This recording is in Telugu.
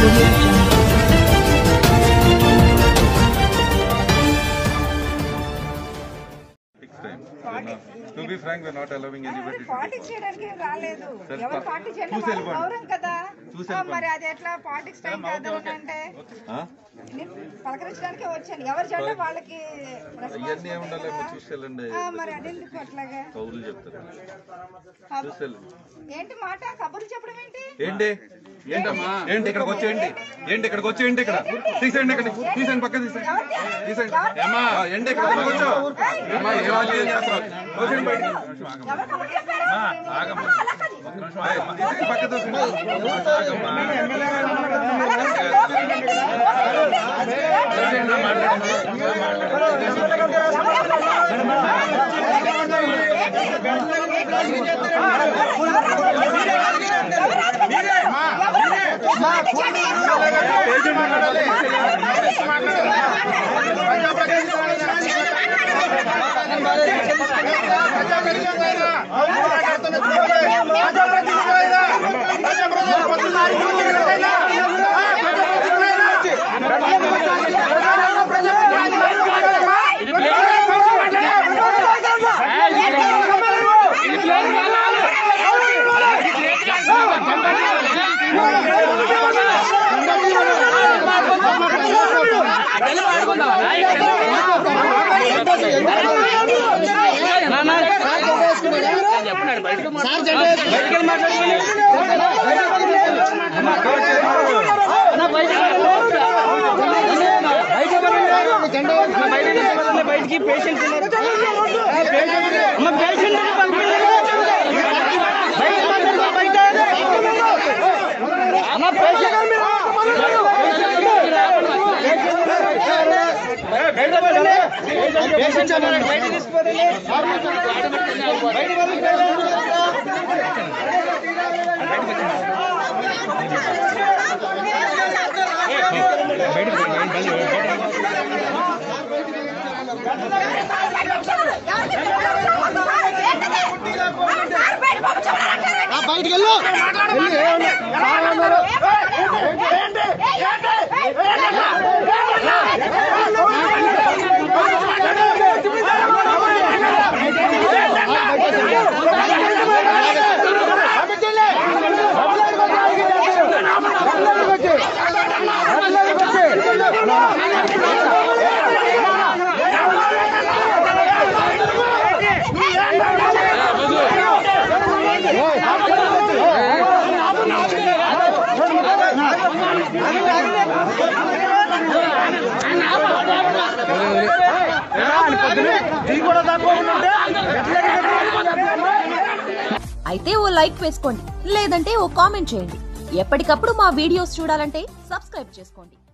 To be frank, we're not allowing anybody to party చేయడానికి రాలేదు ఎవరు పార్టీ చేయడం గౌరవం కదా మరి అది ఎట్లా పాలిటిక్స్ టైం కాదనంటే పలకరించడానికి వచ్చాను ఎవరు జెండా వాళ్ళకి ఇవన్నీ ఉండాలి చూసేలండి మరి అదెందుకు అట్లాగా కౌలు చెప్తారు చూసేలు ఏంటి మాట కబుర్లు చెప్పడం ఏంటి ఏంటి ఏంటమ్మా ఏంటి ఇక్కడికి వచ్చేయండి ఏంటి ఇక్కడికి వచ్చేయండి ఇక్కడ తీసేయండి ఇక్కడ తీసేయండి పక్క తీసేయండి అమ్మా ఏంటి ఇక్కడ కూర్చో అమ్మా ఎలా చేస్తారు వచ్చేయండి బయటికి పక్క బయటికి పేషెంట్స్ బయటికి వెళ్ళు అయితే ఓ లైక్ వేసుకోండి, లేదంటే ఓ కామెంట్ చేయండి. ఎప్పటికప్పుడు మా వీడియోస్ చూడాలంటే సబ్స్క్రైబ్ చేసుకోండి.